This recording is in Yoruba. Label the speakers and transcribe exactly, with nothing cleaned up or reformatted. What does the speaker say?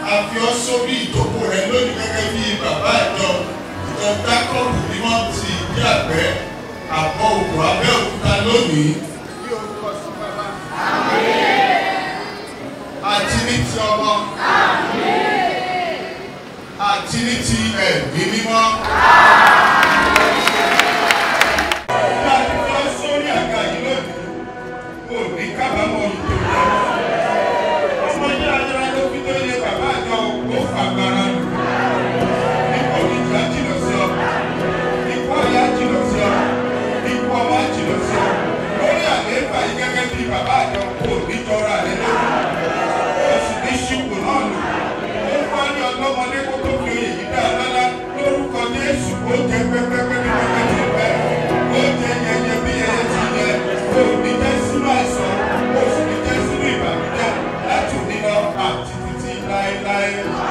Speaker 1: àfi ọ́ sórí ìjókòó rẹ lónìí gẹ́gẹ́ bí bàbá ìjọ ìjọ dákọ̀ọ̀bù mímọ́ ti ìdí àgbẹ̀ Ago-Oko Abeokuta lónìí. Bí orúkọ sí bàbá. Àti ní ti ọmọ. Àti ní ti ẹ̀mí mímọ́. Bí a ti fi ọ́ sórí àga yìí lónìí, kò ní kábàámọ̀ ìjọ ìjọ. Ọmọ yẹn ayọ́ra ló fi tó yẹ bàbá àjọ ó fàgbára lù. Nípò ìjà jìnnà sí ọ. Nípò ọ̀yá jìnnà sí ọ. Nípò ọmọ jìnnà sí ọ. Lórí àlééfà yìí gẹ́gẹ́ bí bàbá àjọ kò ní jọra rẹ lórí. Ó sì ní ṣùkù náà lò. Ó fọ́ ní ọlọ́mọdé kó tó fi oyè yìí dá lọ́lá lórúkọ Jésù. Ó jẹ pẹ́pẹ́pẹ́ bí pẹ́pẹ́ ti pẹ́. Ó jẹ yẹyẹ bí yẹyẹ ti yẹ. Ó ní jẹ́ sínú àìsàn. Ó sì ní jẹ́ sínú ìbànújẹ́ láti òní lọ àti títí láéláé.